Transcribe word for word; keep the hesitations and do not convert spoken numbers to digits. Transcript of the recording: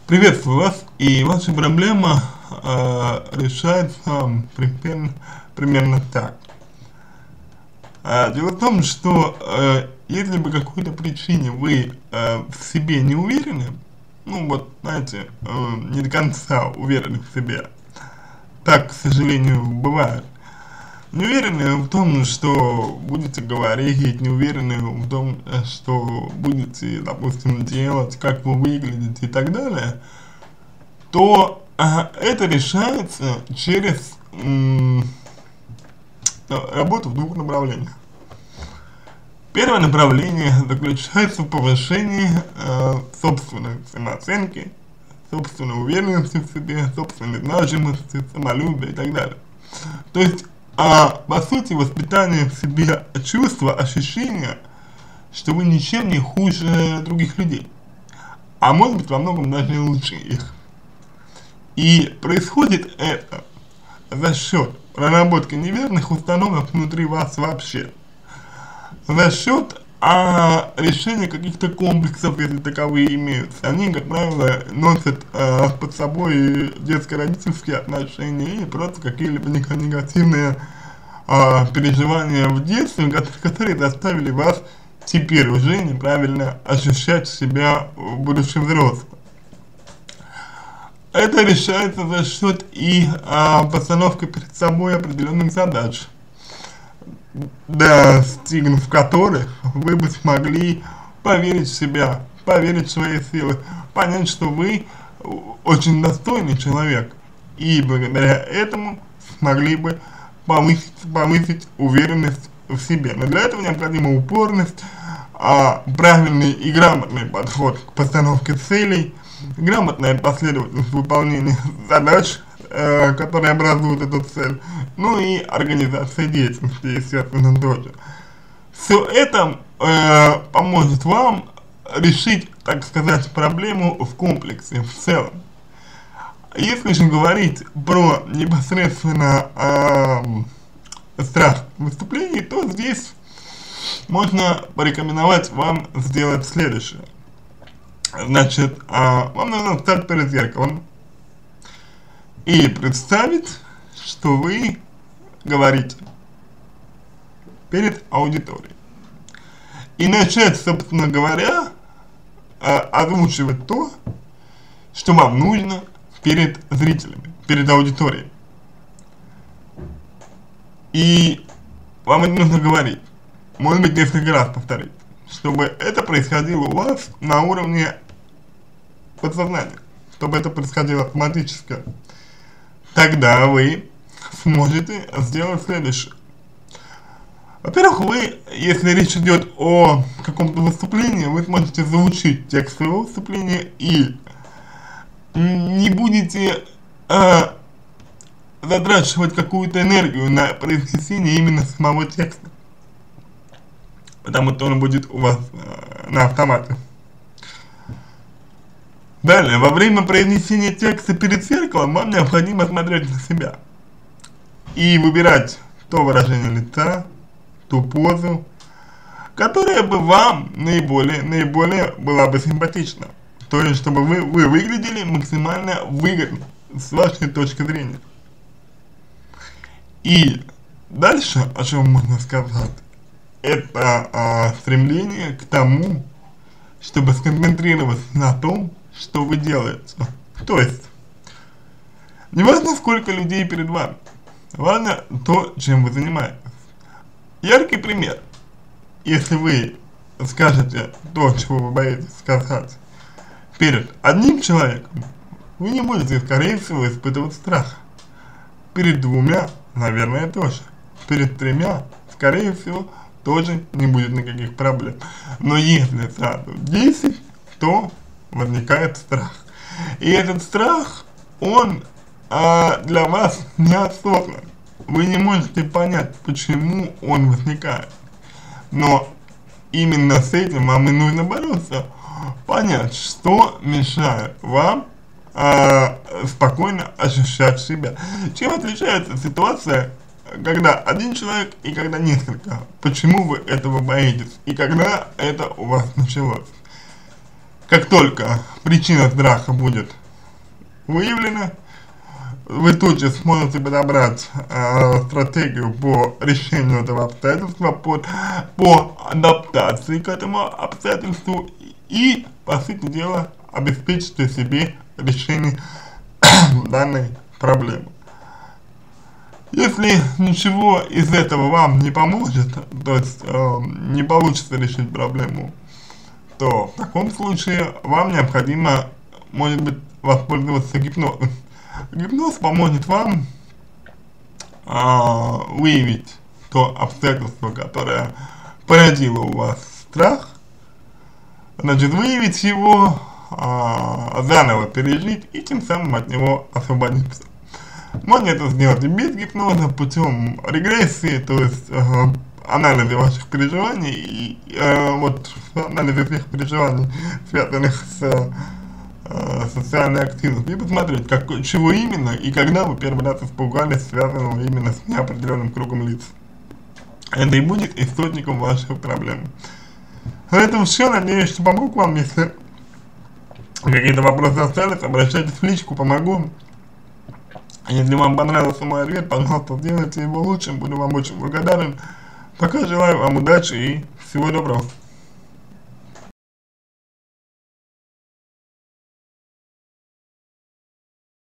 Приветствую вас, и ваша проблема э, решается примерно, примерно так. Э, дело в том, что э, если по какой-то причине вы э, в себе не уверены, ну вот, знаете, э, не до конца уверены в себе, так, к сожалению, бывает. Не уверены в том, что будете говорить, не уверены в том, что будете, допустим, делать, как вы выглядите и так далее, то а, это решается через м, работу в двух направлениях. Первое направление заключается в повышении э, собственной самооценки, собственной уверенности в себе, собственной значимости, самолюбия и так далее. То есть, а, по сути, воспитание в себе чувства, ощущения, что вы ничем не хуже других людей, а может быть во многом даже и лучше их. И происходит это за счет проработки неверных установок внутри вас вообще, за счет а, решения каких-то комплексов, если таковые имеются. Они, как правило, носят а, под собой детско-родительские отношения и просто какие-либо негативные а, переживания в детстве, которые заставили вас теперь уже неправильно ощущать себя в будущем взрослым. Это решается за счет и а, постановки перед собой определенных задач, достигнув которых вы бы смогли поверить в себя, поверить в свои силы, понять, что вы очень достойный человек, и благодаря этому смогли бы повысить, повысить уверенность в себе. Но для этого необходима упорность, а, правильный и грамотный подход к постановке целей, грамотная последовательность выполнения задач, э, которые образуют эту цель, ну и организация деятельности, естественно, тоже. Все это э, поможет вам решить, так сказать, проблему в комплексе, в целом. Если же говорить про непосредственно э, страх выступлений, то здесь можно порекомендовать вам сделать следующее. Значит, а, вам нужно встать перед зеркалом и представить, что вы говорите перед аудиторией. И начать, собственно говоря, а, озвучивать то, что вам нужно перед зрителями, перед аудиторией. И вам это нужно говорить, может быть, несколько раз повторить, чтобы это происходило у вас на уровне подсознания, чтобы это происходило автоматически. Тогда вы сможете сделать следующее. Во-первых, вы, если речь идет о каком-то выступлении, вы сможете заучить текст своего выступления и не будете э, затрачивать какую-то энергию на произнесение именно самого текста, потому что он будет у вас э, на автомате. Далее, во время произнесения текста перед зеркалом вам необходимо смотреть на себя и выбирать то выражение лица, ту позу, которая бы вам наиболее, наиболее была бы симпатична. То есть, чтобы вы, вы выглядели максимально выгодно с вашей точки зрения. И дальше, о чем можно сказать, это а, стремление к тому, чтобы сконцентрироваться на том, что вы делаете. То есть, не важно, сколько людей перед вами, важно то, чем вы занимаетесь. Яркий пример. Если вы скажете то, чего вы боитесь сказать перед одним человеком, вы не будете, скорее всего, испытывать страх. Перед двумя, наверное, тоже. Перед тремя, скорее всего, тоже не будет никаких проблем. Но если сразу десять, то возникает страх. И этот страх, он а, для вас неосознан. Вы не можете понять, почему он возникает. Но именно с этим вам и нужно бороться. Понять, что мешает вам а, спокойно ощущать себя. Чем отличается ситуация, когда один человек и когда несколько? Почему вы этого боитесь? И когда это у вас началось? как только причина страха будет выявлена, вы тут же сможете подобрать э, стратегию по решению этого обстоятельства, по, по адаптации к этому обстоятельству и, по сути дела, обеспечите себе решение данной проблемы. Если ничего из этого вам не поможет, то есть э, не получится решить проблему, то в таком случае вам необходимо, может быть, воспользоваться гипнозом. Гипноз поможет вам а, выявить то обстоятельство, которое породило у вас страх, значит, выявить его, а, заново пережить и тем самым от него освободиться. Можно это сделать и без гипноза, путем регрессии, то есть э, анализа ваших переживаний и э, вот анализа всех переживаний, связанных с э, социальной активностью, и посмотреть, как, чего именно и когда вы первый раз испугались, связанного именно с неопределенным кругом лиц. Это и будет источником ваших проблем. На этом все. Надеюсь, что помог вам. Если какие-то вопросы остались, обращайтесь в личку, помогу. Если вам понравился мой ответ, пожалуйста, сделайте его лучшим, буду вам очень благодарен. Пока желаю вам удачи и всего доброго.